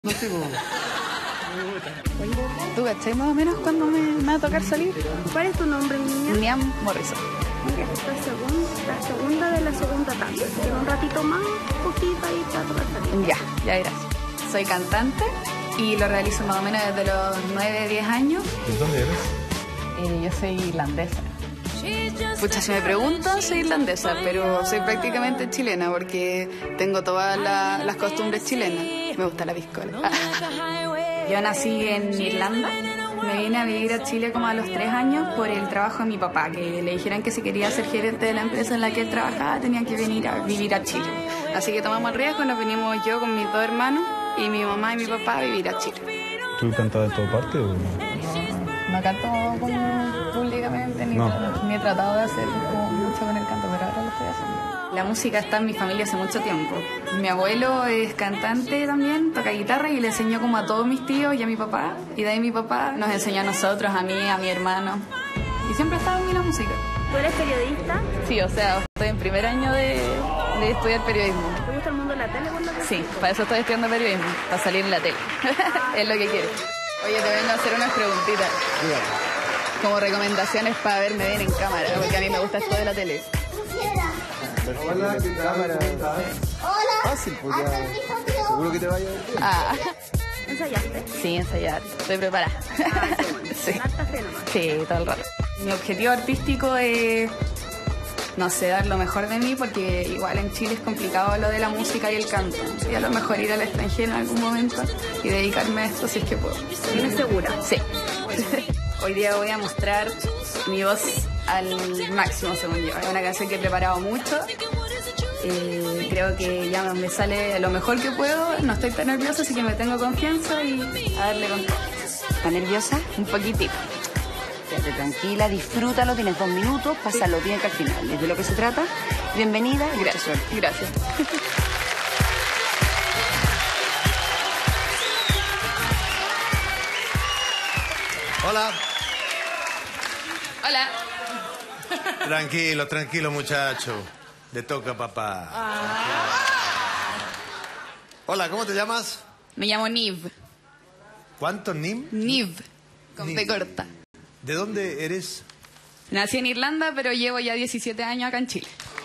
No sé cómo. ¿Tú cachai más o menos cuando me va a tocar salir? ¿Cuál es tu nombre, niña? Niam Morrison. La segunda de la segunda tanda. En un ratito más, poquito y para tocar salir. Ya verás. Soy cantante y lo realizo más o menos desde los 9, 10 años. ¿De dónde eres? Yo soy irlandesa. Pucha, si me preguntan, soy irlandesa, pero soy prácticamente chilena porque tengo todas las costumbres chilenas. Me gusta la piscola. Yo nací en Irlanda. Me vine a vivir a Chile como a los 3 años por el trabajo de mi papá, que le dijeran que si quería ser gerente de la empresa en la que él trabajaba tenía que venir a vivir a Chile. Así que tomamos el riesgo, nos vinimos yo con mis 2 hermanos y mi mamá y mi papá a vivir a Chile. ¿Tú cantas de toda parte o no? No canto como públicamente, ni he tratado de hacer como mucho con el canto, pero ahora lo estoy haciendo. La música está en mi familia hace mucho tiempo. Mi abuelo es cantante también, toca guitarra y le enseñó como a todos mis tíos y a mi papá. Y de ahí mi papá nos enseñó a nosotros, a mí, a mi hermano. Y siempre ha estado en mí la música. ¿Tú eres periodista? Sí, o sea, estoy en primer año de estudiar periodismo. ¿Te gusta el mundo de la tele? Sí, para eso estoy estudiando periodismo, para salir en la tele. Es lo que quiero. Oye, te vengo a hacer unas preguntitas. Como recomendaciones para verme bien en cámara, porque a mí me gusta esto de la tele. Hola, ¿qué cámara? Hola. Fácil, pues ya. Seguro que te vaya a ver. Ah. ¿Ensayaste? Sí, ensayar. Estoy preparada. Sí. Sí, todo el rato. Mi objetivo artístico es, no sé, dar lo mejor de mí, porque igual en Chile es complicado lo de la música y el canto. Y a lo mejor ir al extranjero en algún momento y dedicarme a esto si es que puedo. ¿Tienes segura? Sí. Hoy día voy a mostrar mi voz al máximo, según yo. Es una canción que he preparado mucho. Creo que ya me sale lo mejor que puedo. No estoy tan nerviosa, así que me tengo confianza y a darle con todo. ¿Estás nerviosa? Un poquitito. Quédate tranquila, disfrútalo, tienes 2 minutos, pásalo bien que al final. ¿Es de lo que se trata? Bienvenida y mucha suerte. Gracias. Hola. Hola. Tranquilo, muchacho. Le toca a papá. Hola, ¿cómo te llamas? Me llamo Niv. ¿Cuánto, Nim? Niv, con Niv. P corta. ¿De dónde eres? Nací en Irlanda, pero llevo ya 17 años acá en Chile.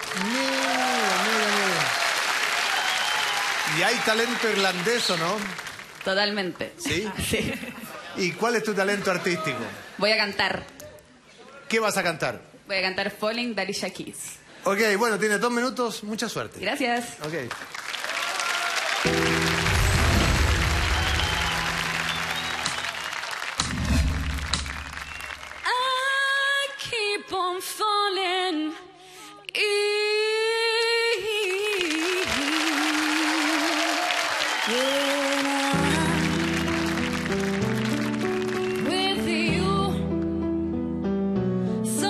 Mira. ¿Y hay talento irlandés o no? Totalmente. ¿Sí? Sí. ¿Y cuál es tu talento artístico? Voy a cantar. ¿Qué vas a cantar? Voy a cantar Falling de Alicia Keys. Ok, bueno, tienes 2 minutos. Mucha suerte. Gracias. Ok. I keep on falling. With you,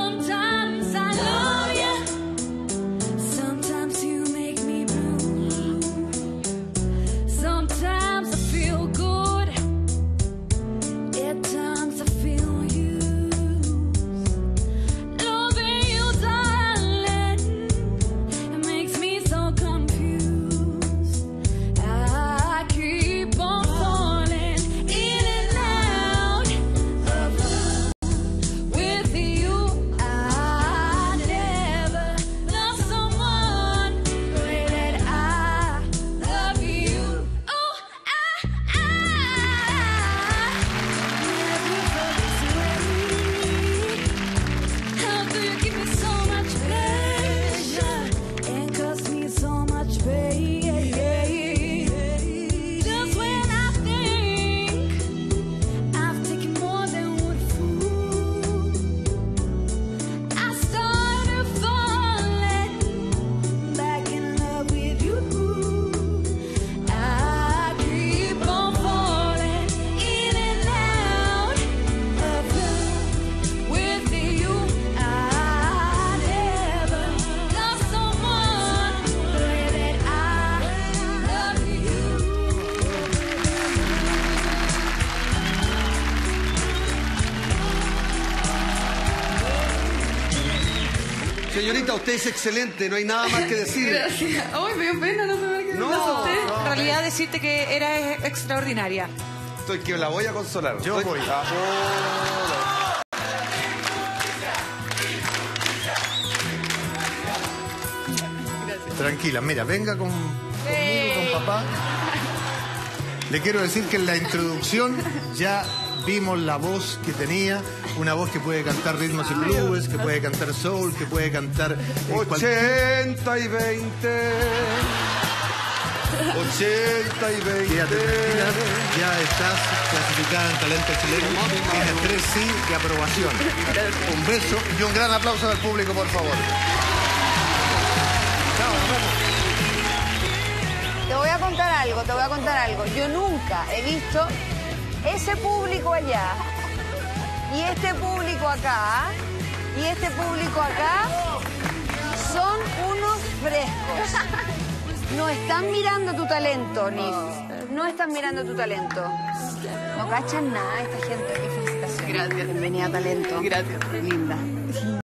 sometimes I love you, sometimes you make me blue. Señorita, usted es excelente, no hay nada más que decir. Gracias. Ay, me dio pena, no sé qué No, me asusté. En realidad decirte que eras extraordinaria. Estoy que la voy a consolar. Yo voy. Tranquila, mira, venga conmigo, con papá. Le quiero decir que en la introducción ya vimos la voz que tenía, una voz que puede cantar ritmos y blues, que puede cantar soul, que puede cantar... 80 y 20. 80 y 20. Quédate tranquila, ya estás clasificada en talento chileno. Tienes 3 sí de aprobación. Un beso y un gran aplauso del público, por favor. Chao, nos vemos. Te voy a contar algo. Yo nunca he visto ese público allá y este público acá y este público acá. Son unos frescos. No están mirando tu talento, Nif. No están mirando tu talento. No cachan nada esta gente. Qué felicitaciones. Gracias. Bienvenida a Talento. Gracias. Linda.